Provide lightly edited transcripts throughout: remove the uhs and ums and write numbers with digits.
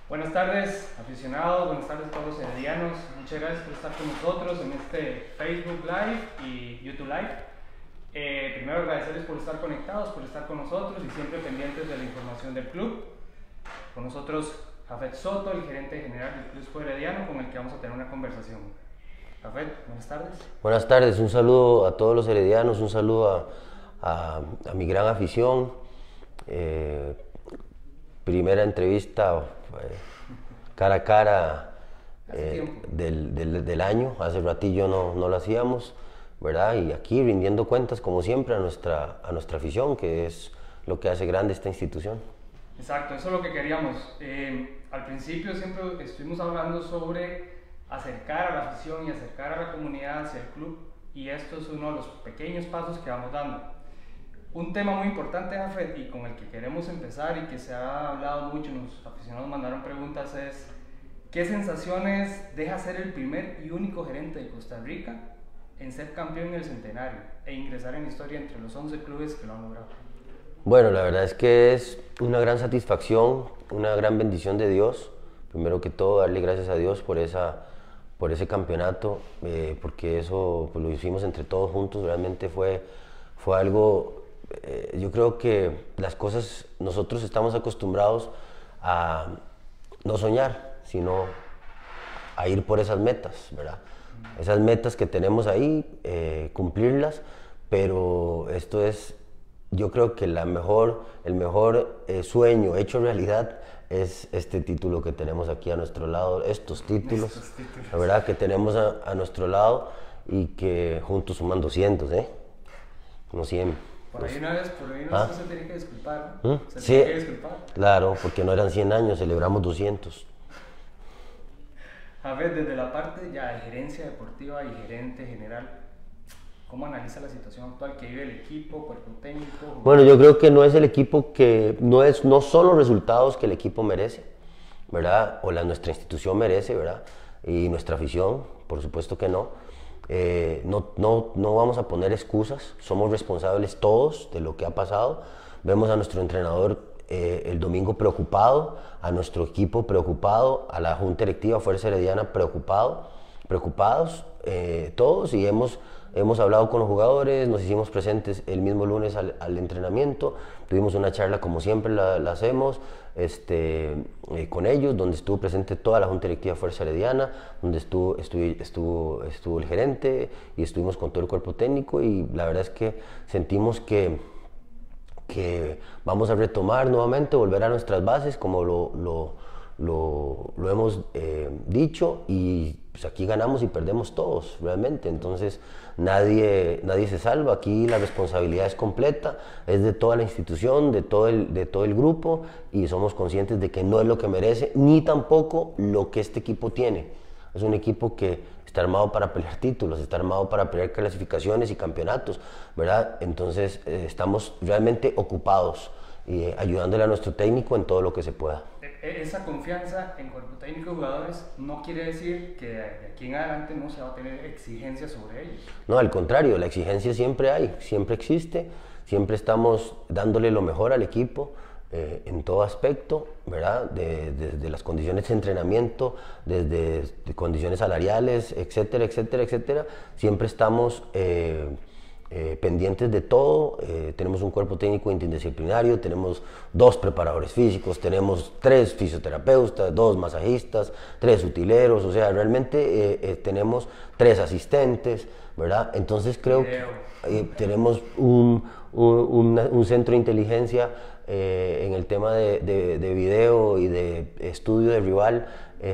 Buenas tardes, aficionados, buenas tardes a todos los heredianos. Muchas gracias por estar con nosotros en este Facebook Live y YouTube Live. Primero agradecerles por estar conectados, por estar con nosotros y siempre pendientes de la información del club. Con nosotros Jafet Soto, el gerente general del Club Sport Herediano, con el que vamos a tener una conversación. Jafet, buenas tardes. Buenas tardes, un saludo a todos los heredianos, un saludo a mi gran afición. Primera entrevista cara a cara del año, hace ratillo no lo hacíamos, ¿verdad? Y aquí rindiendo cuentas como siempre a nuestra afición, que es lo que hace grande esta institución. Exacto, eso es lo que queríamos. Al principio siempre estuvimos hablando sobre acercar a la afición y acercar a la comunidad hacia el club, y esto es uno de los pequeños pasos que vamos dando. Un tema muy importante, Jafet, y con el que queremos empezar y que se ha hablado mucho, los aficionados mandaron preguntas, es ¿qué sensaciones deja ser el primer y único gerente de Costa Rica en ser campeón en el Centenario e ingresar en la historia entre los 11 clubes que lo han logrado? Bueno, la verdad es que es una gran satisfacción, una gran bendición de Dios. Primero que todo, darle gracias a Dios por ese campeonato, porque eso pues, lo hicimos entre todos juntos. Realmente fue algo, yo creo que las cosas, nosotros estamos acostumbrados a no soñar, sino a ir por esas metas, ¿verdad? Esas metas que tenemos ahí, cumplirlas, pero esto es, yo creo que el mejor sueño hecho realidad es este título que tenemos aquí a nuestro lado, estos títulos, la verdad que tenemos a nuestro lado y que juntos suman 200, no 100. Por ahí una vez se tiene que disculpar, ¿no? Se Sí, tiene que disculpar. claro, porque no eran 100 años, celebramos 200. A ver, desde la parte ya de gerencia deportiva y gerente general, ¿cómo analiza la situación actual que vive el equipo, cuerpo técnico? Bueno, yo creo que no es el equipo que, no son los resultados que el equipo merece, ¿verdad? O nuestra institución merece, ¿verdad? Y nuestra afición, por supuesto que no. No vamos a poner excusas, somos responsables todos de lo que ha pasado. Vemos a nuestro entrenador el domingo preocupado, a nuestro equipo preocupado, a la Junta Directiva Fuerza Herediana preocupados todos, y hemos hablado con los jugadores, nos hicimos presentes el mismo lunes al entrenamiento, tuvimos una charla como siempre la hacemos con ellos, donde estuvo presente toda la Junta Directiva Fuerza Herediana, donde estuvo el gerente y estuvimos con todo el cuerpo técnico, y la verdad es que sentimos que vamos a retomar nuevamente, volver a nuestras bases como lo hemos dicho, y pues aquí ganamos y perdemos todos realmente, entonces nadie se salva, aquí la responsabilidad es completa, es de toda la institución, de todo el grupo, y somos conscientes de que no es lo que merece ni tampoco lo que este equipo tiene. Es un equipo que está armado para pelear títulos, está armado para pelear clasificaciones y campeonatos, ¿verdad? Entonces estamos realmente ocupados y ayudándole a nuestro técnico en todo lo que se pueda. Esa confianza en cuerpo técnico y jugadores no quiere decir que de aquí en adelante no se va a tener exigencia sobre ellos. No, al contrario, la exigencia siempre hay, siempre existe, siempre estamos dándole lo mejor al equipo. En todo aspecto, ¿verdad? Desde las condiciones de entrenamiento, desde condiciones salariales, etcétera, etcétera, etcétera. Siempre estamos pendientes de todo. Tenemos un cuerpo técnico interdisciplinario, tenemos 2 preparadores físicos, tenemos 3 fisioterapeutas, 2 masajistas, 3 utileros, o sea, realmente tenemos 3 asistentes, ¿verdad? Entonces creo que tenemos un centro de inteligencia en el tema de video y de estudio de rival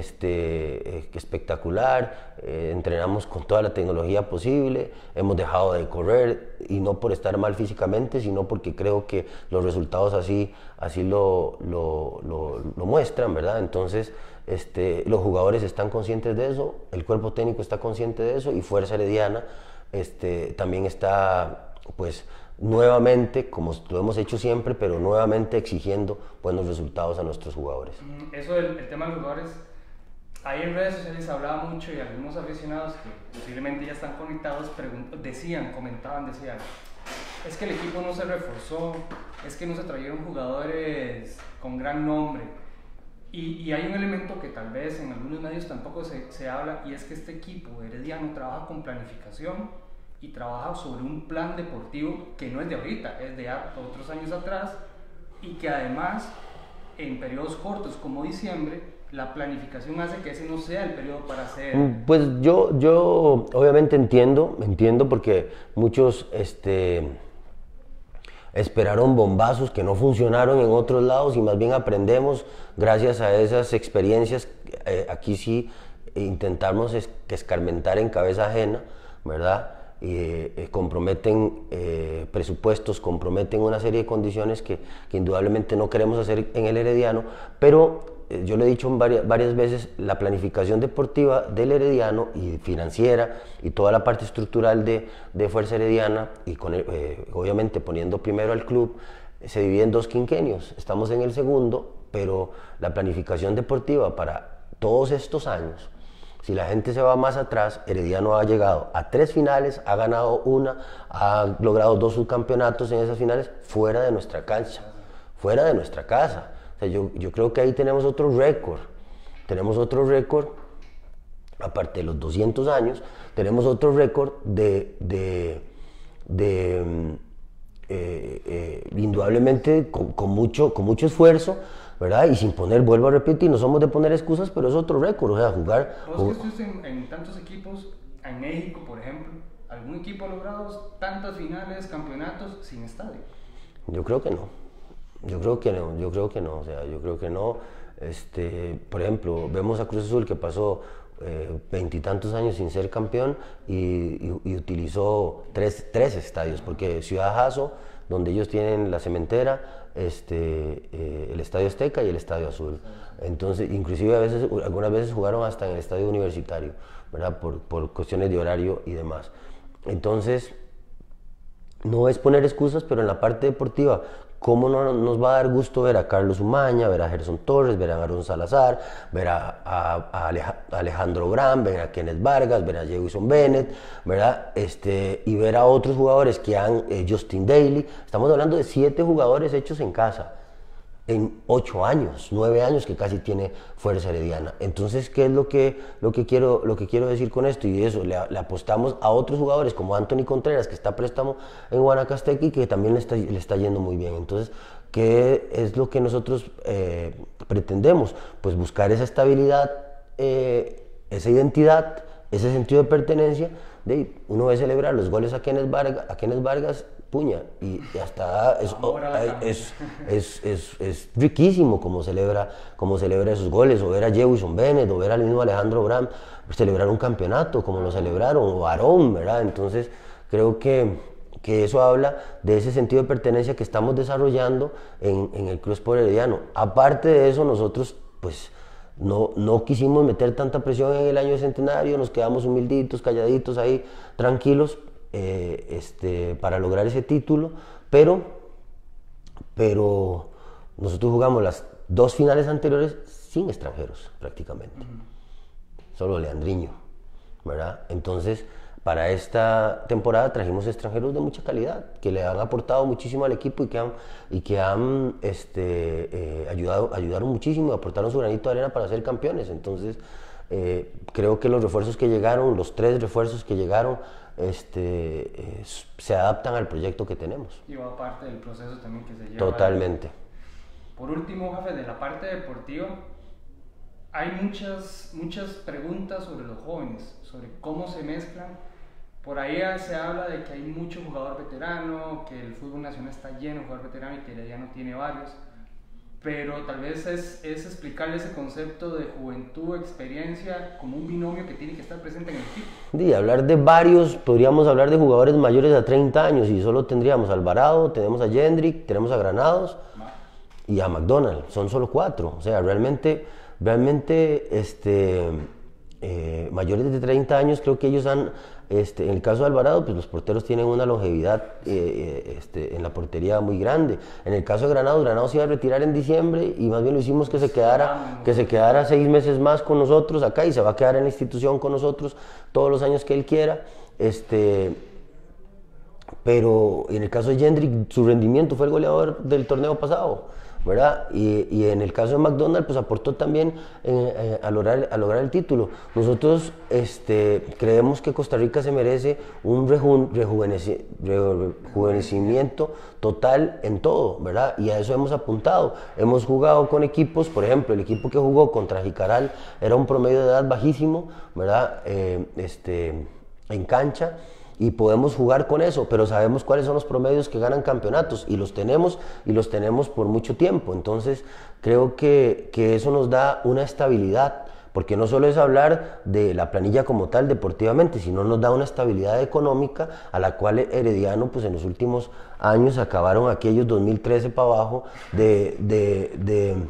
espectacular. Entrenamos con toda la tecnología posible, hemos dejado de correr, y no por estar mal físicamente, sino porque creo que los resultados así lo muestran, ¿verdad? Entonces los jugadores están conscientes de eso, el cuerpo técnico está consciente de eso, y Fuerza Herediana también está, pues, nuevamente, como lo hemos hecho siempre, pero nuevamente exigiendo buenos resultados a nuestros jugadores. Eso el tema de los jugadores, ahí en redes sociales se hablaba mucho, y algunos aficionados que posiblemente ya están conectados comentaban, es que el equipo no se reforzó, es que no se trajeron jugadores con gran nombre. Y hay un elemento que tal vez en algunos medios tampoco se habla, y es que este equipo herediano trabaja con planificación y trabaja sobre un plan deportivo que no es de ahorita, es de otros años atrás, y que además en periodos cortos como diciembre, la planificación hace que ese no sea el periodo para hacer... Pues yo obviamente entiendo porque muchos esperaron bombazos que no funcionaron en otros lados y más bien aprendemos gracias a esas experiencias. Aquí sí intentamos escarmentar en cabeza ajena, ¿verdad? Comprometen presupuestos, comprometen una serie de condiciones que indudablemente no queremos hacer en el Herediano, pero yo lo he dicho varias veces, la planificación deportiva del Herediano y financiera y toda la parte estructural de Fuerza Herediana, y obviamente poniendo primero al club, se divide en 2 quinquenios. Estamos en el segundo, pero la planificación deportiva para todos estos años, si la gente se va más atrás, Herediano ha llegado a 3 finales, ha ganado una, ha logrado 2 subcampeonatos en esas finales fuera de nuestra cancha, fuera de nuestra casa. O sea, yo creo que ahí tenemos otro récord, aparte de los 200 años, tenemos otro récord indudablemente con mucho esfuerzo, ¿verdad? Y sin poner, vuelvo a repetir, no somos de poner excusas, pero es otro récord, o sea, jugar... Vos que estuviste en tantos equipos, en México, por ejemplo, ¿algún equipo ha logrado tantas finales, campeonatos sin estadio? Yo creo que no. O sea, yo creo que no. Por ejemplo, vemos a Cruz Azul que pasó 20 y tantos años sin ser campeón y utilizó tres estadios, porque Ciudad Jasso, donde ellos tienen la cementera, el Estadio Azteca y el Estadio Azul. Entonces, inclusive algunas veces jugaron hasta en el Estadio Universitario, ¿verdad? Por cuestiones de horario y demás. Entonces, no es poner excusas, pero en la parte deportiva, ¿cómo no nos va a dar gusto ver a Carlos Umaña, ver a Gerson Torres, ver a Aaron Salazar, ver a Alejandro Brand, ver a Kenneth Vargas, ver a Jewison Bennett, ¿verdad? Y ver a otros jugadores que han, Justin Daly? Estamos hablando de 7 jugadores hechos en casa, en 8 años, 9 años que casi tiene Fuerza Herediana. Entonces, ¿qué es lo que quiero decir con esto? Y eso, le apostamos a otros jugadores como Anthony Contreras, que está a préstamo en Guanacasteca y que también le está yendo muy bien. Entonces, ¿qué es lo que nosotros pretendemos? Pues buscar esa estabilidad, esa identidad, ese sentido de pertenencia. Uno ve celebrar los goles a Kenneth Vargas, puña, y hasta es riquísimo como celebra esos goles, o ver a Jewison Bennett, o ver al mismo Alejandro Brand celebrar un campeonato como lo celebraron, o Aarón, ¿verdad? Entonces creo que eso habla de ese sentido de pertenencia que estamos desarrollando en el Club Sport Herediano. Aparte de eso, nosotros pues no quisimos meter tanta presión en el año de centenario, nos quedamos humilditos, calladitos ahí, tranquilos, para lograr ese título, pero nosotros jugamos las 2 finales anteriores sin extranjeros prácticamente, solo Leandriño, ¿verdad? Entonces, para esta temporada trajimos extranjeros de mucha calidad, que le han aportado muchísimo al equipo y que han ayudaron muchísimo y aportaron su granito de arena para ser campeones. Entonces, creo que los refuerzos que llegaron, los 3 refuerzos que llegaron, se adaptan al proyecto que tenemos. Y va parte del proceso también que se lleva. Totalmente. Por último, Jafe, de la parte deportiva, hay muchas preguntas sobre los jóvenes, sobre cómo se mezclan. Por ahí se habla de que hay mucho jugador veterano, que el fútbol nacional está lleno de jugador veterano y que Herediano tiene varios. Pero tal vez es explicarle ese concepto de juventud, experiencia, como un binomio que tiene que estar presente en el equipo. Y hablar de varios, podríamos hablar de jugadores mayores de 30 años y solo tendríamos a Alvarado, tenemos a Jendrik, tenemos a Granados y a McDonald, son solo 4. O sea, realmente mayores de 30 años, creo que ellos han, en el caso de Alvarado, pues los porteros tienen una longevidad en la portería muy grande. En el caso de Granados se iba a retirar en diciembre y más bien lo hicimos que se quedara 6 meses más con nosotros acá y se va a quedar en la institución con nosotros todos los años que él quiera. Pero en el caso de Jendrik, su rendimiento fue el goleador del torneo pasado. ¿verdad? Y en el caso de McDonald's, pues aportó también a lograr el título. Nosotros creemos que Costa Rica se merece un rejuvenecimiento total en todo, ¿verdad? Y a eso hemos apuntado. Hemos jugado con equipos, por ejemplo, el equipo que jugó contra Jicaral era un promedio de edad bajísimo, ¿verdad? En cancha. Y podemos jugar con eso, pero sabemos cuáles son los promedios que ganan campeonatos y los tenemos por mucho tiempo. Entonces creo que eso nos da una estabilidad, porque no solo es hablar de la planilla como tal deportivamente, sino nos da una estabilidad económica a la cual Herediano pues en los últimos años acabaron aquellos 2013 para abajo de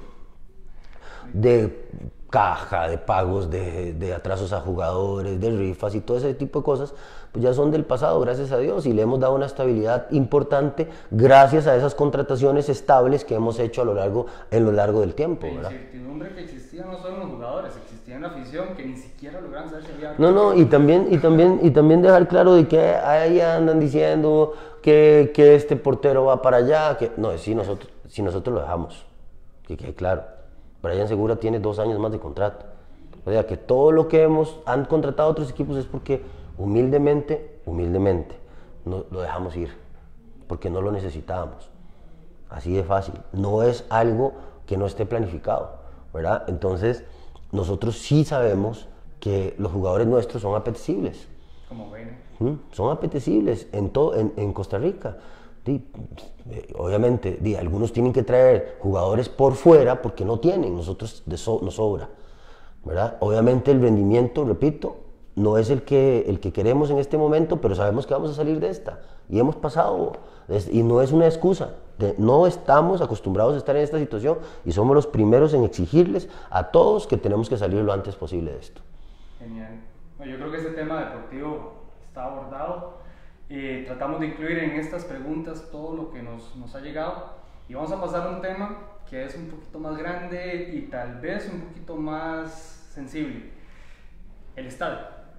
caja, de pagos, de atrasos a jugadores, de rifas y todo ese tipo de cosas, pues ya son del pasado, gracias a Dios, y le hemos dado una estabilidad importante gracias a esas contrataciones estables que hemos hecho en lo largo del tiempo, ¿verdad? La incertidumbre que existía no solo en los jugadores, existía en la afición que ni siquiera lograron saberse bien. No, y también dejar claro de que ahí andan diciendo que este portero va para allá, no, si nosotros lo dejamos, que quede claro. Brian Segura tiene 2 años más de contrato. O sea que todo lo que han contratado otros equipos es porque humildemente, no, lo dejamos ir, porque no lo necesitábamos. Así de fácil. No es algo que no esté planificado, ¿verdad? Entonces, nosotros sí sabemos que los jugadores nuestros son apetecibles. Como ven. Son apetecibles en Costa Rica. Obviamente, algunos tienen que traer jugadores por fuera porque no tienen, nosotros nos sobra, ¿verdad? Obviamente el rendimiento, repito, no es el que queremos en este momento, pero sabemos que vamos a salir de esta y hemos pasado, y no es una excusa, no estamos acostumbrados a estar en esta situación y somos los primeros en exigirles a todos que tenemos que salir lo antes posible de esto. Genial. Bueno, yo creo que este tema deportivo está abordado. Tratamos de incluir en estas preguntas todo lo que nos ha llegado y vamos a pasar a un tema que es un poquito más grande y tal vez un poquito más sensible: el estadio.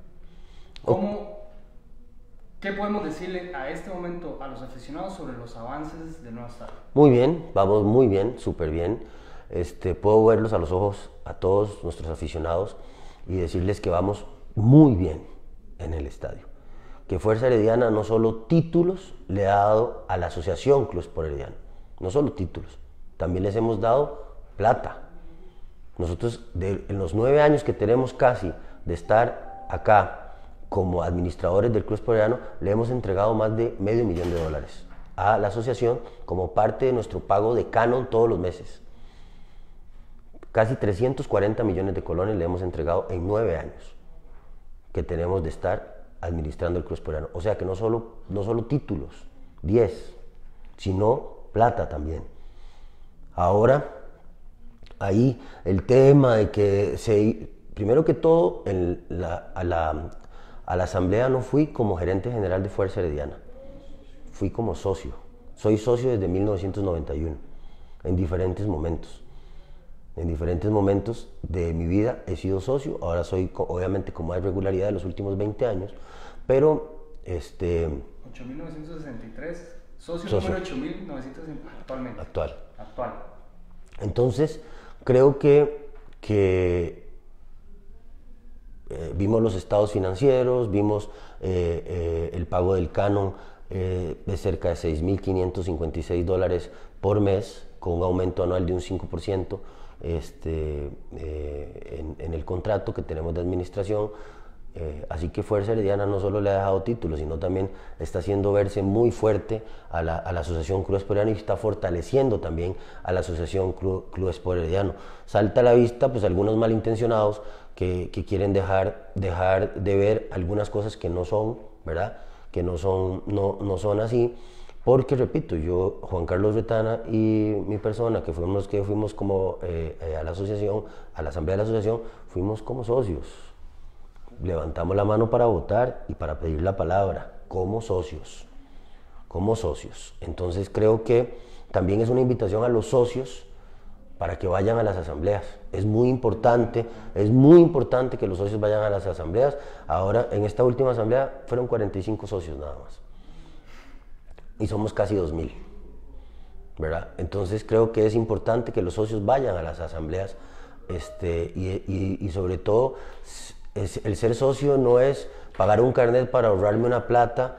¿Qué podemos decirle a este momento a los aficionados sobre los avances del nuevo estadio? Muy bien, vamos muy bien, súper bien. Puedo verlos a los ojos a todos nuestros aficionados y decirles que vamos muy bien en el estadio. Que Fuerza Herediana no solo títulos le ha dado a la asociación Club Sport Herediano, no solo títulos, también les hemos dado plata. Nosotros en los 9 años que tenemos casi de estar acá como administradores del Club Sport Herediano, le hemos entregado más de $500,000 a la asociación como parte de nuestro pago de canon todos los meses. Casi 340 millones de colones le hemos entregado en 9 años que tenemos de estar administrando el Club Sport Herediano. O sea que no solo títulos, 10, sino plata también. Ahora, ahí el tema de que primero que todo, a la asamblea no fui como gerente general de Fuerza Herediana, fui como socio. Soy socio desde 1991, en diferentes momentos. En diferentes momentos de mi vida he sido socio, ahora soy obviamente con más regularidad de los últimos 20 años, pero 8.963, socio número 8.963 actualmente. Actual. Entonces, creo que vimos los estados financieros, vimos el pago del canon de cerca de $6.556 por mes, con un aumento anual de un 5%. En el contrato que tenemos de administración, así que Fuerza Herediana no solo le ha dejado títulos, sino también está haciendo verse muy fuerte a la Asociación Club Sport Herediano y está fortaleciendo también a la Asociación Club Sport Herediano. Salta a la vista pues algunos malintencionados que quieren dejar de ver algunas cosas que no son, ¿verdad? Que no son así. Porque, repito, yo, Juan Carlos Retana y mi persona, que fuimos como a la asociación, a la asamblea de la asociación, fuimos como socios. Levantamos la mano para votar y para pedir la palabra, como socios. Entonces creo que también es una invitación a los socios para que vayan a las asambleas. Es muy importante que los socios vayan a las asambleas. Ahora, en esta última asamblea, fueron 45 socios nada más. Y somos casi 2.000, ¿verdad? Entonces creo que es importante que los socios vayan a las asambleas, y sobre todo el ser socio no es pagar un carnet para ahorrarme una plata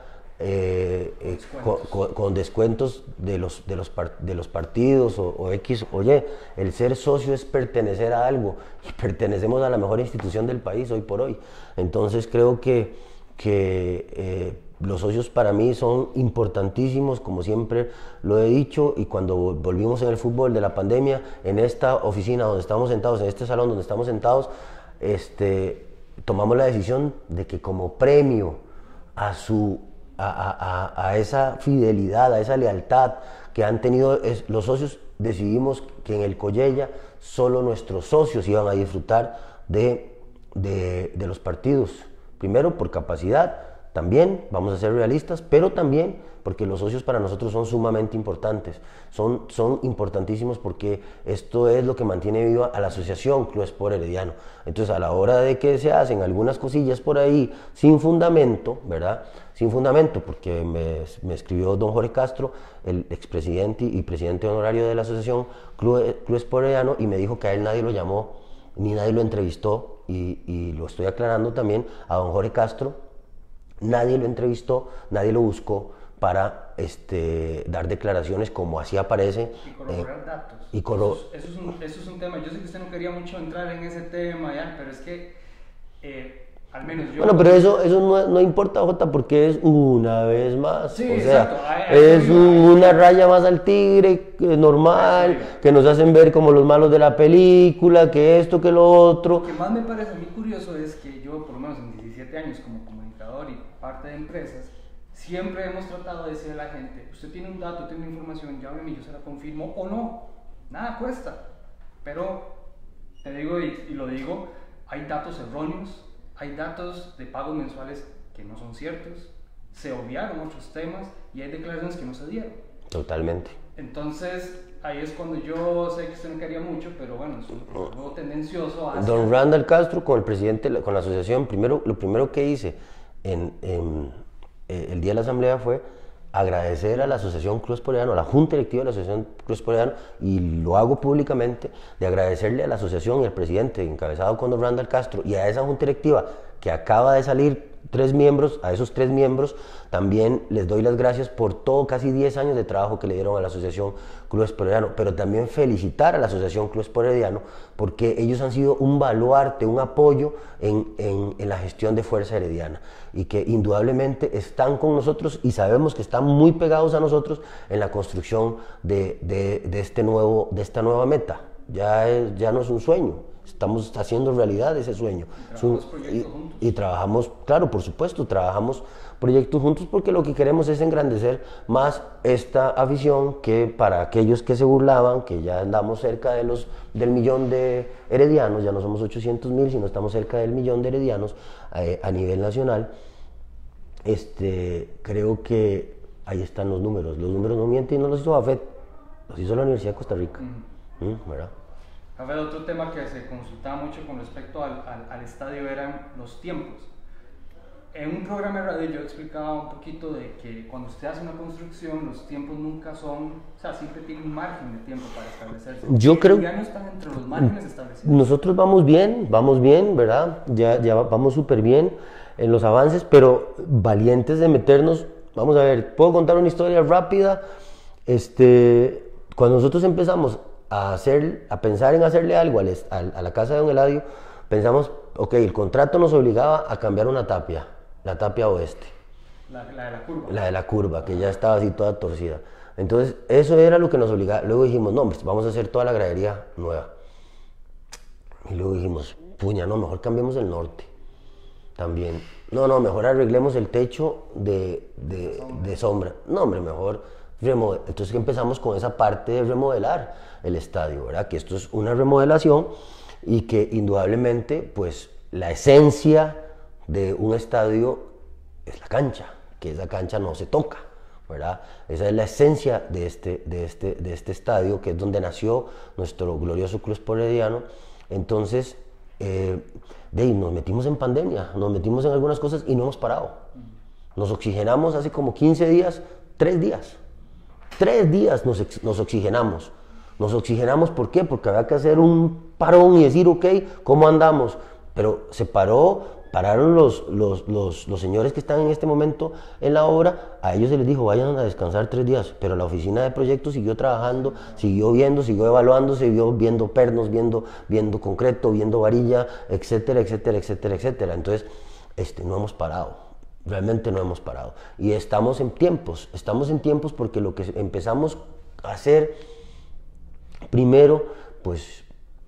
con descuentos de los partidos o X o Y. El ser socio es pertenecer a algo y pertenecemos a la mejor institución del país hoy por hoy. Entonces creo que los socios para mí son importantísimos, como siempre lo he dicho, y cuando volvimos en el fútbol de la pandemia, en esta oficina donde estamos sentados, en este salón donde estamos sentados, tomamos la decisión de que como premio a esa fidelidad, a esa lealtad que han tenido los socios, decidimos que en el Collella solo nuestros socios iban a disfrutar de los partidos. Primero por capacidad, también vamos a ser realistas, pero también porque los socios para nosotros son sumamente importantes, son importantísimos porque esto es lo que mantiene viva a la asociación Club Sport Herediano. Entonces a la hora de que se hacen algunas cosillas por ahí sin fundamento, ¿verdad? Sin fundamento, porque me escribió don Jorge Castro, el expresidente y presidente honorario de la asociación Club Sport Herediano, y me dijo que a él nadie lo llamó ni nadie lo entrevistó, y lo estoy aclarando también a don Jorge Castro. Nadie lo entrevistó, nadie lo buscó para dar declaraciones como así aparece. Y corroborar datos. Eso es un tema. Yo sé que usted no quería mucho entrar en ese tema, ya, pero es que al menos yo... Bueno, pero eso no importa, Jota, porque es una vez más. Sí, o sea, exacto. Es una raya más al tigre, normal, que nos hacen ver como los malos de la película, que esto, que lo otro. Lo que más me parece a mí curioso es que yo, por lo menos en 17 años como comunicador y parte de empresas, siempre hemos tratado de decirle a la gente: usted tiene un dato, tiene una información, llámeme y yo se la confirmo o no, nada cuesta. Pero te digo y lo digo, hay datos erróneos, hay datos de pagos mensuales que no son ciertos, se obviaron otros temas y hay declaraciones que no se dieron. Totalmente. Entonces ahí es cuando yo sé que usted no quería mucho, pero bueno, es algo tendencioso hacia... Don Randall Castro, con el presidente, con la asociación, lo primero que hice el día de la asamblea fue agradecer a la asociación Club Sport Herediano, a la junta directiva de la asociación Club Sport Herediano, y lo hago públicamente, de agradecerle a la asociación y al presidente encabezado con don Randall Castro y a esa junta directiva que acaba de salir 3 miembros, a esos 3 miembros también les doy las gracias por todo, casi 10 años de trabajo que le dieron a la asociación Club Sport Herediano, pero también felicitar a la asociación Club Sport Herediano porque ellos han sido un baluarte, un apoyo en la gestión de Fuerza Herediana, y que indudablemente están con nosotros y sabemos que están muy pegados a nosotros en la construcción de esta nueva meta. Ya no es un sueño, estamos haciendo realidad ese sueño. Y trabajamos, claro, por supuesto, trabajamos proyectos juntos porque lo que queremos es engrandecer más esta afición, que para aquellos que se burlaban, que ya andamos cerca del millón de heredianos, ya no somos 800,000, sino estamos cerca del millón de heredianos a nivel nacional. Creo que ahí están los números no mienten, y no los hizo AFET, los hizo la Universidad de Costa Rica. ¿Verdad? A ver, otro tema que se consultaba mucho con respecto al estadio eran los tiempos. En un programa de radio yo explicaba un poquito de que cuando usted hace una construcción, los tiempos nunca son, o sea, siempre tiene un margen de tiempo para establecerse. Yo creo ya no están entre los márgenes establecidos. Nosotros vamos bien, ¿verdad? Ya vamos súper bien en los avances, pero valientes de meternos. Vamos a ver, puedo contar una historia rápida. Cuando nosotros empezamos a pensar en hacerle algo a la casa de don Eladio, pensamos, ok, el contrato nos obligaba a cambiar una tapia, la tapia oeste. La de la curva. La de la curva, que ya estaba así toda torcida. Entonces, eso era lo que nos obligaba. Luego dijimos, no, pues vamos a hacer toda la gradería nueva. Y luego dijimos, puña, no, mejor cambiemos el norte. También. No, mejor arreglemos el techo de sombra. No, hombre, mejor remodelar. Entonces empezamos con esa parte de remodelar el estadio, ¿verdad? Que esto es una remodelación y que indudablemente, pues, la esencia de un estadio es la cancha, que esa cancha no se toca, ¿verdad? Esa es la esencia de este estadio, que es donde nació nuestro glorioso Club Sport Herediano. Entonces, nos metimos en pandemia, nos metimos en algunas cosas y no hemos parado. Nos oxigenamos hace como 15 días, 3 días. 3 días nos oxigenamos. Nos oxigenamos, ¿por qué? Porque había que hacer un parón y decir, ok, ¿cómo andamos? Pero pararon los señores que están en este momento en la obra, a ellos se les dijo, vayan a descansar 3 días, pero la oficina de proyectos siguió trabajando, siguió viendo, siguió evaluando, siguió viendo pernos, viendo concreto, viendo varilla, etcétera, etcétera, etcétera, etcétera. Entonces, no hemos parado, realmente no hemos parado. Y estamos en tiempos porque lo que empezamos a hacer primero, pues,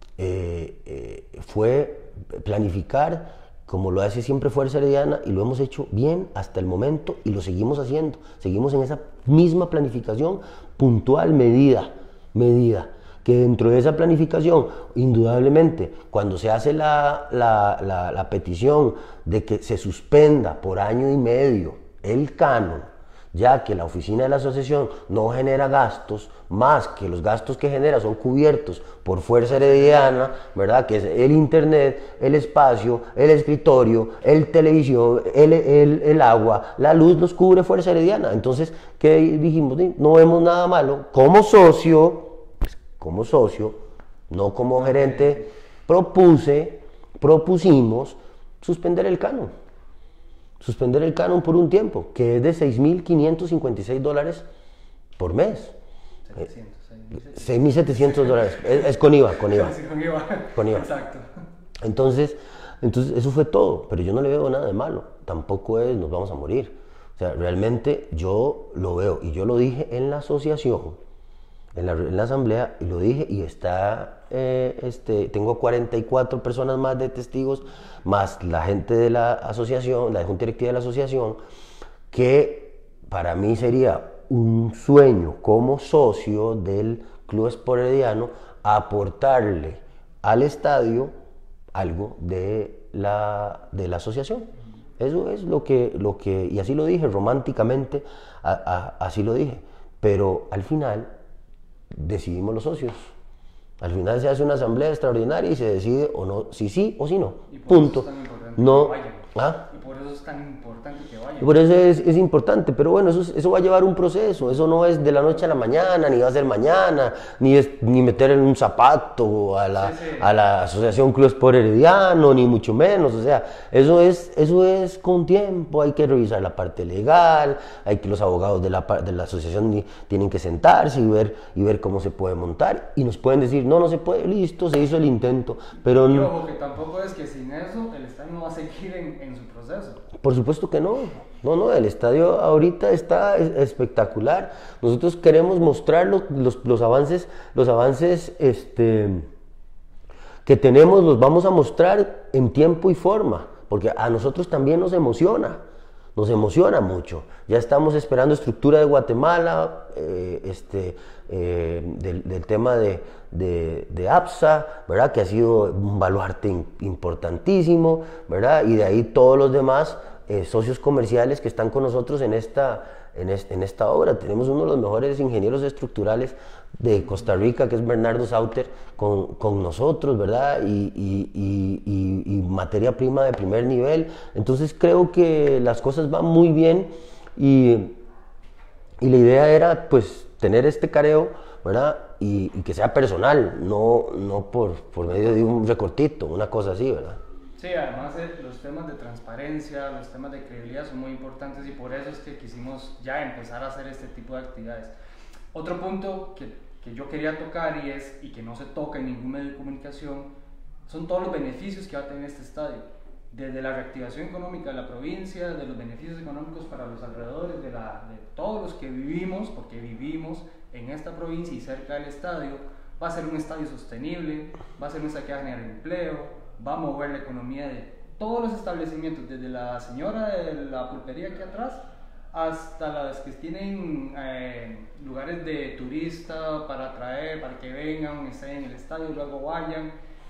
fue planificar, como lo hace siempre Fuerza Herediana, y lo hemos hecho bien hasta el momento y lo seguimos haciendo. Seguimos en esa misma planificación puntual, medida, que dentro de esa planificación, indudablemente, cuando se hace la petición de que se suspenda por 1 año y medio el canon, ya que la oficina de la asociación no genera gastos, más que los gastos que genera son cubiertos por Fuerza Herediana, ¿verdad? Que es el internet, el espacio, el escritorio, el televisión, el agua, la luz los cubre Fuerza Herediana. Entonces, ¿qué dijimos? No vemos nada malo. Como socio, no como gerente, propusimos suspender el canon. Suspender el canon por un tiempo, que es de $6.556 por mes. 6.700 dólares. Es con IVA. Con IVA. Exacto. Entonces, eso fue todo, pero yo no le veo nada de malo. Tampoco nos vamos a morir. O sea, realmente yo lo veo, y yo lo dije en la asociación, en la asamblea, y lo dije, y tengo 44 personas más de testigos, más la gente de la asociación, la junta directiva de la asociación, que para mí sería un sueño como socio del Club Sport Herediano aportarle al estadio algo de la asociación. Eso es lo que, y así lo dije románticamente, así lo dije, pero al final decidimos los socios. Al final se hace una asamblea extraordinaria y se decide o no, si sí o si no. Punto. No. Y por eso es tan importante que vayan. Y por eso es importante, pero bueno, eso va a llevar un proceso. Eso no es de la noche a la mañana, ni va a ser mañana, ni meter en un zapato a la Asociación Club Sport Herediano, ni mucho menos. O sea, eso es con tiempo. Hay que revisar la parte legal, los abogados de la asociación tienen que sentarse y ver cómo se puede montar, y nos pueden decir, no se puede, listo, se hizo el intento, pero y ojo, que tampoco es que sin eso el estadio no va a seguir en su proceso. Por supuesto que no, el estadio ahorita está espectacular. Nosotros queremos mostrar los avances que tenemos, los vamos a mostrar en tiempo y forma, porque a nosotros también nos emociona mucho. Ya estamos esperando estructura de Guatemala, del tema de APSA, ¿verdad? Que ha sido un baluarte importantísimo, ¿verdad? Y de ahí todos los demás socios comerciales que están con nosotros en esta obra. Tenemos uno de los mejores ingenieros estructurales de Costa Rica, que es Bernardo Sauter, con nosotros, ¿verdad? Y materia prima de primer nivel. Entonces creo que las cosas van muy bien, y la idea era, pues, tener este careo, ¿verdad? Y que sea personal, no por medio de un recortito, una cosa así, ¿verdad? Sí, además los temas de transparencia, los temas de credibilidad son muy importantes, y por eso es que quisimos ya empezar a hacer este tipo de actividades. Otro punto que yo quería tocar y que no se toca en ningún medio de comunicación son todos los beneficios que va a tener este estadio, desde la reactivación económica de la provincia, de los beneficios económicos para los alrededores, de todos los que vivimos, porque vivimos en esta provincia y cerca del estadio. Va a ser un estadio sostenible, va a ser un estadio que va a generar empleo, va a mover la economía de todos los establecimientos, desde la señora de la pulpería aquí atrás hasta las que tienen lugares de turista para atraer, para que vengan, estén en el estadio y luego vayan.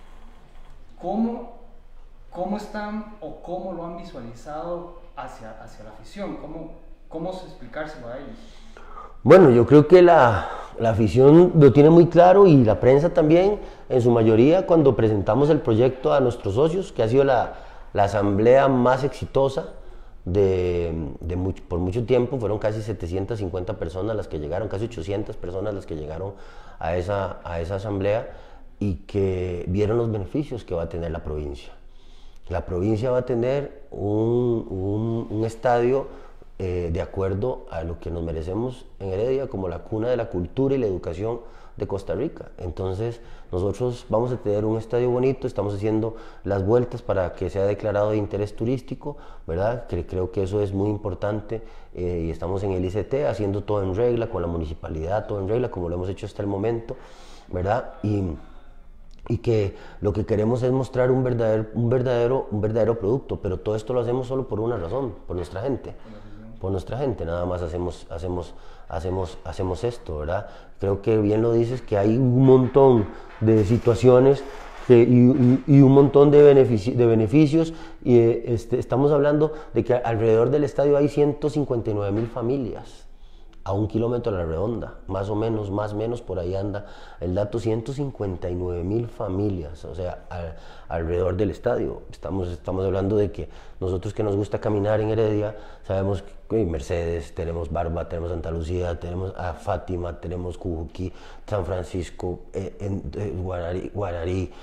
¿Cómo están o cómo lo han visualizado hacia la afición? ¿Cómo explicárselo a ellos? Bueno, yo creo que la afición lo tiene muy claro, y la prensa también, en su mayoría, cuando presentamos el proyecto a nuestros socios, que ha sido la asamblea más exitosa por mucho tiempo. Fueron casi 750 personas las que llegaron, casi 800 personas las que llegaron a esa asamblea, y que vieron los beneficios que va a tener la provincia. La provincia va a tener un estadio de acuerdo a lo que nos merecemos en Heredia, como la cuna de la cultura y la educación de Costa Rica. Entonces nosotros vamos a tener un estadio bonito, estamos haciendo las vueltas para que sea declarado de interés turístico, ¿verdad? Creo que eso es muy importante, y estamos en el ICT haciendo todo en regla, con la municipalidad, todo en regla, como lo hemos hecho hasta el momento, ¿verdad? Y que lo que queremos es mostrar un verdadero producto, pero todo esto lo hacemos solo por una razón, por nuestra gente. Por nuestra gente, nada más hacemos esto, ¿verdad? Creo que bien lo dices, que hay un montón de situaciones y un montón de beneficios, y estamos hablando de que alrededor del estadio hay 159,000 familias a 1 kilómetro a la redonda, más o menos, más o menos, por ahí anda el dato, 159,000 familias, o sea, alrededor del estadio. Estamos hablando de que nosotros, que nos gusta caminar en Heredia, sabemos que Mercedes, tenemos Barba, tenemos Santa Lucía, tenemos a Fátima, tenemos Cujuquí, San Francisco, Guararí,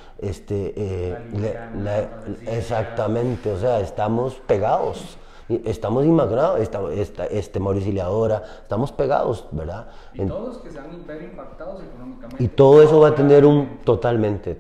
exactamente, o sea, estamos pegados. Estamos inmagrados, Mauriciadora, estamos pegados, ¿verdad? Y todos que se han ver impactados económicamente. Y todo eso va a tener totalmente,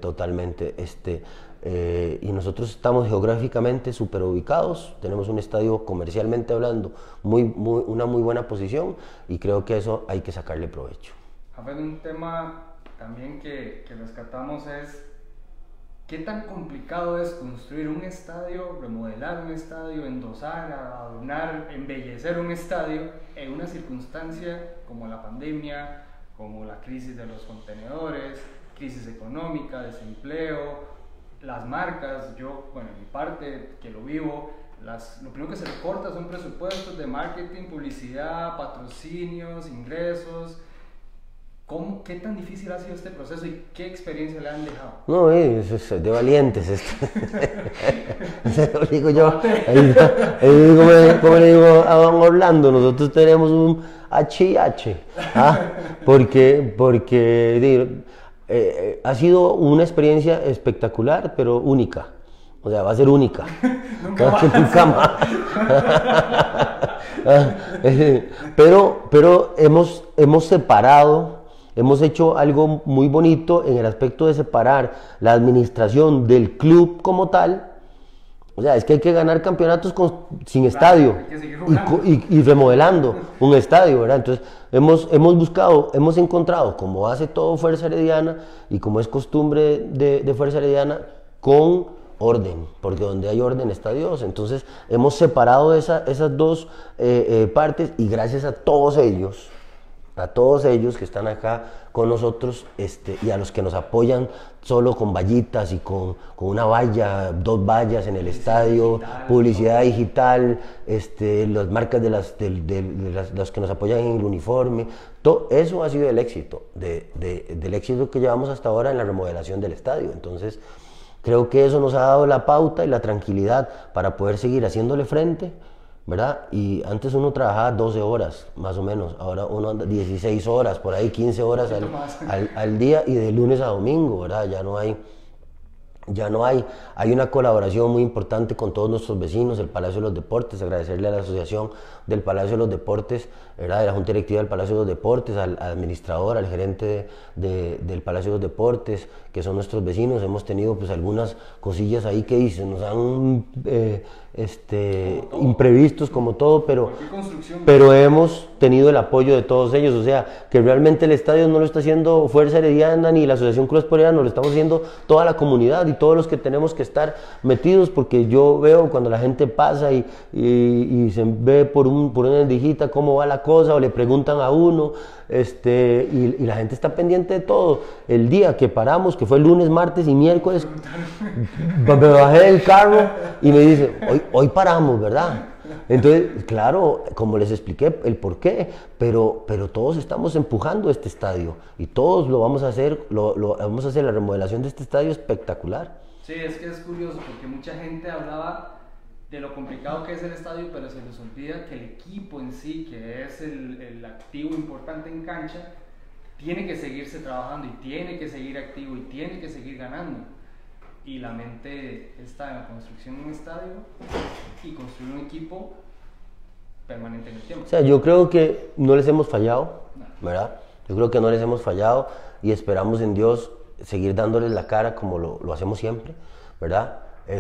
y nosotros estamos geográficamente súper ubicados, tenemos un estadio, comercialmente hablando, una muy buena posición, y creo que eso hay que sacarle provecho. A ver, un tema también que rescatamos es: ¿qué tan complicado es construir un estadio, remodelar un estadio, endosar, adornar, embellecer un estadio en una circunstancia como la pandemia, como la crisis de los contenedores, crisis económica, desempleo, las marcas? Yo, bueno, en mi parte, que lo vivo, lo primero que se recorta son presupuestos de marketing, publicidad, patrocinios, ingresos. ¿Qué tan difícil ha sido este proceso y qué experiencia le han dejado? No, es de valientes esto. Lo digo yo, como le digo a don Orlando, nosotros tenemos un HIH, porque ha sido una experiencia espectacular, pero única. O sea, va a ser única. Nunca más. Pero hemos separado. Hemos hecho algo muy bonito en el aspecto de separar la administración del club como tal. O sea, es que hay que ganar campeonatos sin estadio, y remodelando un estadio, ¿verdad? Entonces hemos encontrado, como hace todo Fuerza Herediana y como es costumbre de Fuerza Herediana, con orden, porque donde hay orden está Dios. Entonces hemos separado esas dos partes, y gracias a todos ellos que están acá con nosotros, y a los que nos apoyan solo con vallitas y con una valla, 2 vallas en el estadio, publicidad digital, las marcas de los que nos apoyan en el uniforme, todo eso ha sido el éxito, del éxito que llevamos hasta ahora en la remodelación del estadio. Entonces creo que eso nos ha dado la pauta y la tranquilidad para poder seguir haciéndole frente, ¿verdad? Y antes uno trabajaba 12 horas, más o menos, ahora uno anda 16 horas, por ahí 15 horas al día, y de lunes a domingo, ¿verdad? Hay una colaboración muy importante con todos nuestros vecinos, el Palacio de los Deportes, agradecerle a la asociación del Palacio de los Deportes, ¿verdad? De la Junta Directiva del Palacio de los Deportes, al administrador, al gerente del Palacio de los Deportes, que son nuestros vecinos. Hemos tenido pues algunas cosillas ahí que nos han imprevistos, como todo, pero hemos tenido el apoyo de todos ellos. O sea, que realmente el estadio no lo está haciendo Fuerza Herediana ni la Asociación Cruz Herediana, lo estamos haciendo toda la comunidad y todos los que tenemos que estar metidos, porque yo veo cuando la gente pasa y se ve por una endijita cómo va la cosa, o le preguntan a uno, y la gente está pendiente de todo. El día que paramos, que fue lunes, martes y miércoles, me bajé del carro y me dice, hoy paramos, ¿verdad? Entonces, claro, como les expliqué el por qué, pero todos estamos empujando este estadio, y todos lo vamos a hacer, vamos a hacer la remodelación de este estadio espectacular. Sí, es que es curioso, porque mucha gente hablaba de lo complicado que es el estadio, pero se les olvida que el equipo en sí, que es el activo importante en cancha, tiene que seguirse trabajando y tiene que seguir activo y tiene que seguir ganando. Y la mente está en la construcción de un estadio y construir un equipo permanente en el tiempo. O sea, yo creo que no les hemos fallado, ¿verdad? Yo creo que no les hemos fallado y esperamos en Dios seguir dándoles la cara como lo hacemos siempre, ¿verdad?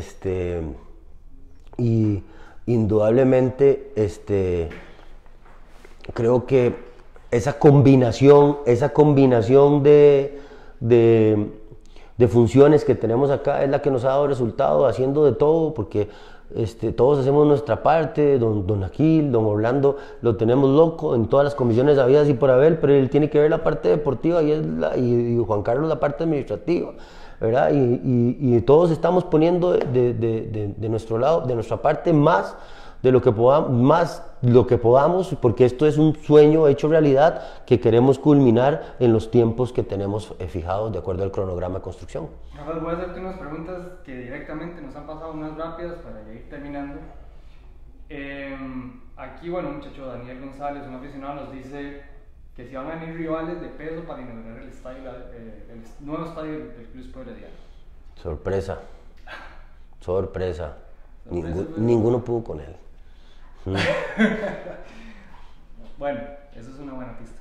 Y indudablemente, creo que esa combinación de funciones que tenemos acá es la que nos ha dado resultado haciendo de todo, porque todos hacemos nuestra parte. Don Aquil, don Orlando lo tenemos loco en todas las comisiones habidas y por haber, pero él tiene que ver la parte deportiva y Juan Carlos la parte administrativa, ¿verdad? Y todos estamos poniendo de nuestro lado, de nuestra parte, más de lo que podamos, porque esto es un sueño hecho realidad que queremos culminar en los tiempos que tenemos fijados de acuerdo al cronograma de construcción. Rafael, voy a hacerte unas preguntas que directamente nos han pasado, unas rápidas para ya ir terminando. Aquí, bueno, un muchacho, Daniel González, un aficionado, nos dice que si van a venir rivales de peso para inaugurar el nuevo estadio del Club Sport Herediano. Sorpresa. Ninguno pudo con él. Bueno, eso es una buena pista.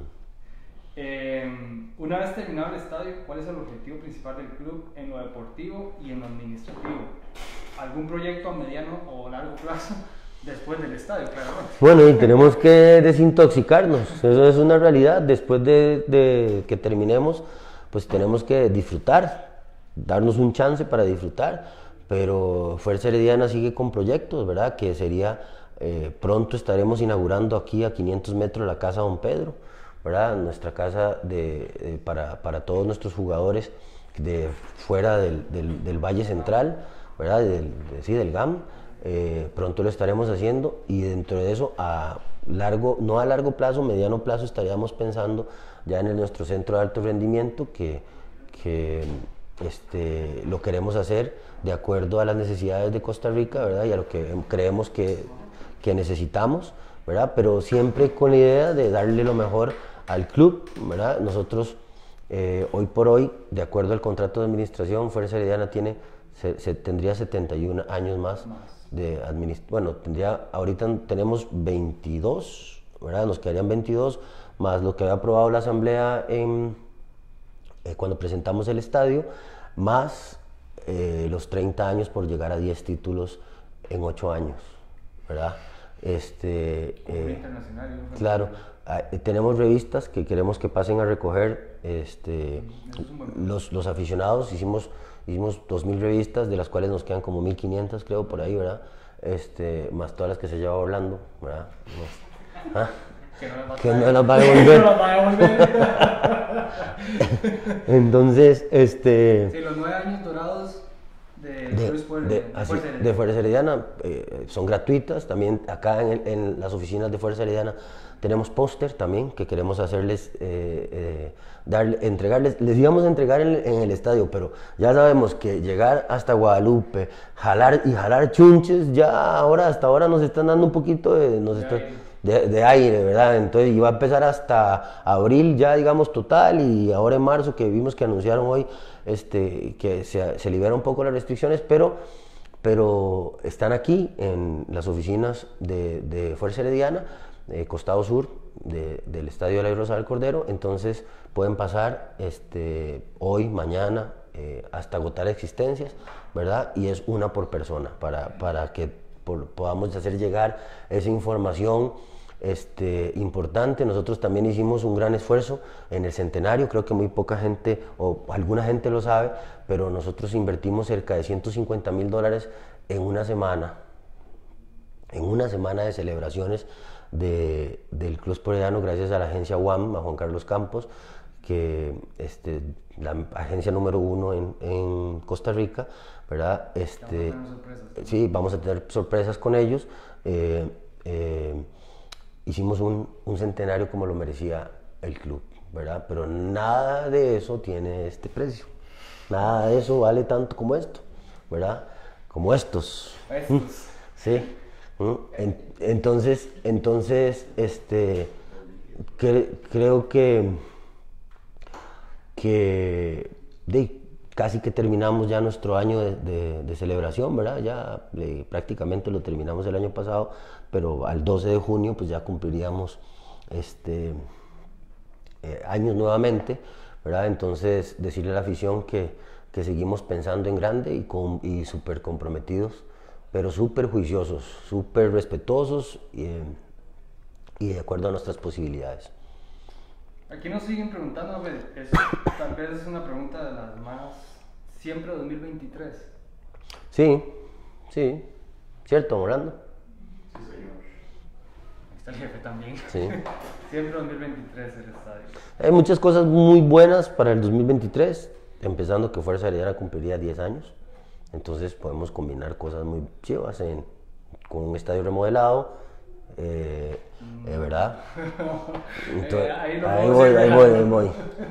Una vez terminado el estadio, ¿cuál es el objetivo principal del club en lo deportivo y en lo administrativo? ¿Algún proyecto a mediano o largo plazo después del estadio, claramente? Bueno, y tenemos que desintoxicarnos, eso es una realidad. Después de que terminemos, pues tenemos que disfrutar, darnos un chance para disfrutar, pero Fuerza Herediana sigue con proyectos, ¿verdad? Que sería, pronto estaremos inaugurando aquí a 500 metros la Casa Don Pedro, ¿verdad? Nuestra casa para todos nuestros jugadores de fuera del Valle Central, ¿verdad? Del GAM. Pronto lo estaremos haciendo y dentro de eso, no a largo plazo, mediano plazo, estaríamos pensando ya en nuestro centro de alto rendimiento que lo queremos hacer de acuerdo a las necesidades de Costa Rica, ¿verdad? Y a lo que creemos que necesitamos, ¿verdad? Pero siempre con la idea de darle lo mejor al club, ¿verdad? Nosotros, hoy por hoy, de acuerdo al contrato de administración, Fuerza Herediana tendría 71 años más de administración. Bueno, ahorita tenemos 22, ¿verdad? Nos quedarían 22, más lo que había aprobado la asamblea cuando presentamos el estadio, más los 30 años por llegar a 10 títulos en 8 años, ¿verdad? Claro, tenemos revistas que queremos que pasen a recoger los aficionados. Hicimos 2000 revistas, de las cuales nos quedan como 1500, creo, por ahí, ¿verdad? Más todas las que se lleva Orlando, ¿verdad? Que no las va a devolver. Entonces, sí, los 9 años dorados de Fuerza Herediana son gratuitas. También acá en las oficinas de Fuerza Herediana tenemos póster también que queremos hacerles, entregarles. Les íbamos a entregar en el estadio, pero ya sabemos que llegar hasta Guadalupe, jalar chunches, hasta ahora nos están dando un poquito de aire, ¿verdad? Entonces iba a empezar hasta abril ya, digamos, total, y ahora en marzo, que vimos que anunciaron hoy que se liberan un poco las restricciones, pero están aquí en las oficinas de Fuerza Herediana, costado sur del Estadio de la Rosal Cordero. Entonces pueden pasar hoy, mañana, hasta agotar existencias, ¿verdad? Y es una por persona, para que podamos hacer llegar esa información importante. Nosotros también hicimos un gran esfuerzo en el centenario. Creo que muy poca gente o alguna gente lo sabe, pero nosotros invertimos cerca de $150,000 en una semana de celebraciones del Club Sport Herediano, gracias a la agencia UAM, a Juan Carlos Campos, que la agencia número 1 en Costa Rica, ¿verdad? Sí, vamos a tener sorpresas con ellos. Hicimos un centenario como lo merecía el club, ¿verdad? Pero nada de eso tiene este precio. Nada de eso vale tanto como esto, ¿verdad? Como estos. Sí. Entonces, creo casi que terminamos ya nuestro año de celebración, ¿verdad? Ya prácticamente lo terminamos el año pasado, pero al 12 de junio pues ya cumpliríamos años nuevamente, ¿verdad? Entonces decirle a la afición que seguimos pensando en grande y súper comprometidos, pero súper juiciosos, súper respetuosos y de acuerdo a nuestras posibilidades. Aquí nos siguen preguntando, tal vez es una pregunta de las más, siempre 2023. Sí, ¿cierto, Orlando? Sí, señor. Ahí está el jefe también. Sí. Siempre 2023 el estadio. Hay muchas cosas muy buenas para el 2023, empezando que Fuerza Herediana cumpliría 10 años, entonces podemos combinar cosas muy chivas con un estadio remodelado, ¿verdad? Entonces, ahí voy.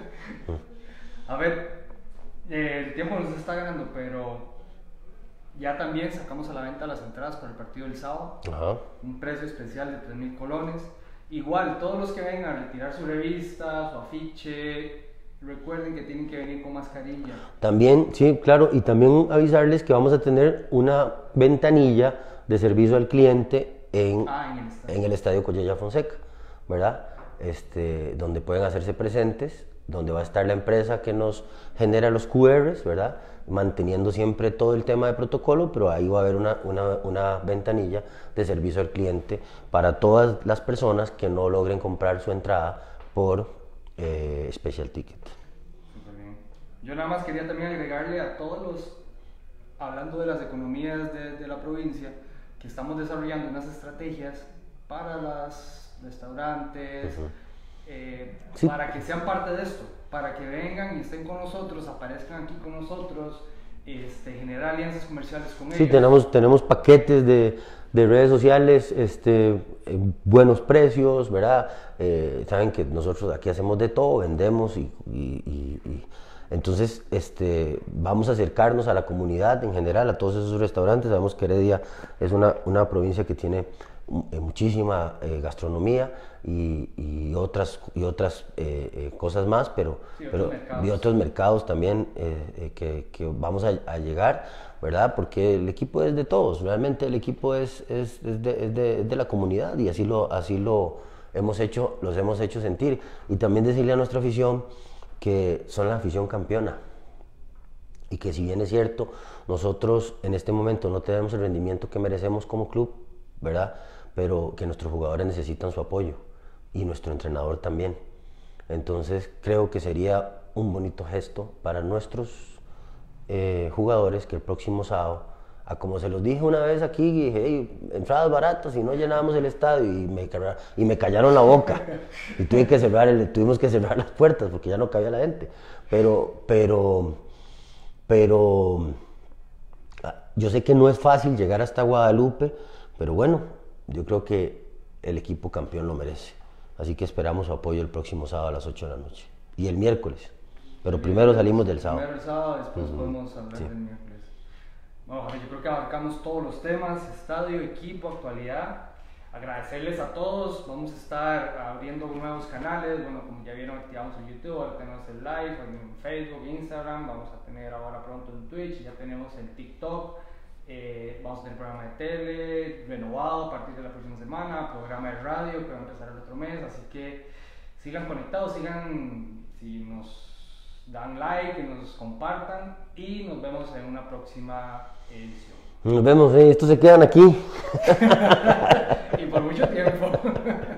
A ver, el tiempo nos está ganando, pero ya también sacamos a la venta las entradas para el partido del sábado. Ajá. Un precio especial de 3,000 colones. Igual, todos los que vengan a retirar su revista, su afiche, recuerden que tienen que venir con mascarilla. También, sí, claro, y también avisarles que vamos a tener una ventanilla de servicio al cliente en el estadio Collella Fonseca, ¿verdad? Donde pueden hacerse presentes, donde va a estar la empresa que nos genera los QRs, ¿verdad? Manteniendo siempre todo el tema de protocolo, pero ahí va a haber una ventanilla de servicio al cliente para todas las personas que no logren comprar su entrada por Special Ticket. Súper bien. Yo nada más quería también agregarle a todos los, hablando de las economías de la provincia, que estamos desarrollando unas estrategias para los restaurantes, sí, para que sean parte de esto, para que vengan y estén con nosotros, aparezcan aquí con nosotros, generar alianzas comerciales con ellos. Sí, tenemos paquetes de redes sociales, buenos precios, ¿verdad? Saben que nosotros aquí hacemos de todo, vendemos y entonces vamos a acercarnos a la comunidad en general, a todos esos restaurantes. Sabemos que Heredia es una provincia que tiene muchísima gastronomía y otras cosas más, pero otros mercados también que vamos a llegar, ¿verdad? Porque el equipo es de todos, realmente el equipo es de la comunidad y así lo hemos hecho sentir. Y también decirle a nuestra afición que son la afición campeona y que, si bien es cierto, nosotros en este momento no tenemos el rendimiento que merecemos como club, ¿verdad? Pero que nuestros jugadores necesitan su apoyo y nuestro entrenador también. Entonces creo que sería un bonito gesto para nuestros jugadores que el próximo sábado, como se los dije una vez aquí, dije, hey, entradas baratas y no llenábamos el estadio, y me callaron la boca y tuvimos que cerrar las puertas porque ya no cabía la gente, pero yo sé que no es fácil llegar hasta Guadalupe, pero bueno, yo creo que el equipo campeón lo merece, así que esperamos su apoyo el próximo sábado a las 8 de la noche y el miércoles, pero primero salimos del sábado. Primero el sábado, después podemos hablar del miércoles. Bueno, yo creo que abarcamos todos los temas: estadio, equipo, actualidad. Agradecerles a todos. Vamos a estar abriendo nuevos canales. Bueno, como ya vieron, activamos en YouTube, ahora tenemos el live en Facebook, Instagram. Vamos a tener ahora pronto en Twitch, ya tenemos el TikTok. Vamos a tener programa de tele renovado a partir de la próxima semana, programa de radio que va a empezar el otro mes. Así que sigan conectados, si nos dan like, que nos compartan, y nos vemos en una próxima edición. Nos vemos, estos se quedan aquí. Y por mucho tiempo.